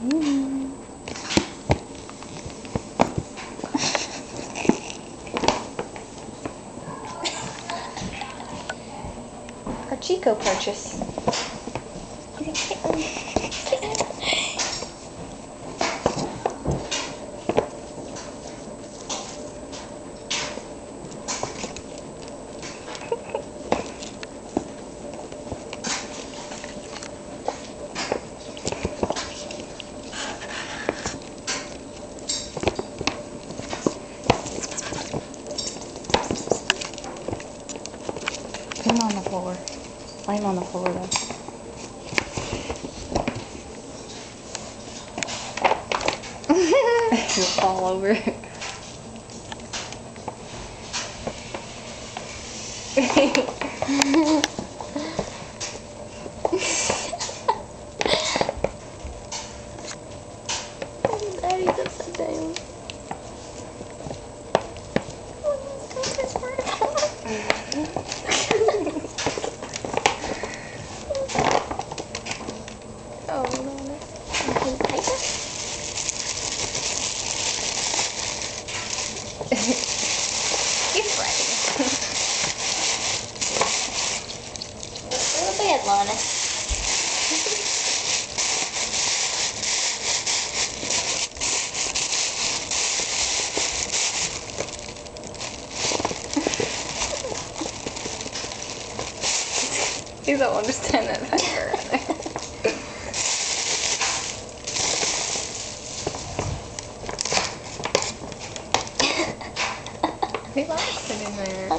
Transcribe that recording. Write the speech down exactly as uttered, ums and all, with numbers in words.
Mm. Our Chico purchase. Put him on the floor. Lay him on the floor though. He'll fall over. Daddy's upside down. Oh, no. He's ready. Go to bed, Lana. You don't understand that factor right there. He likes it in there.